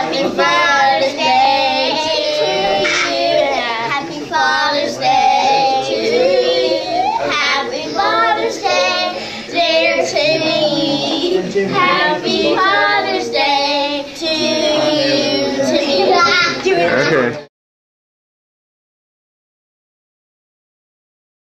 Happy Father's Day to you. Happy Father's Day to you. Happy Father's Day, dear Timmy. Happy Father's Day to you, Timmy. Okay.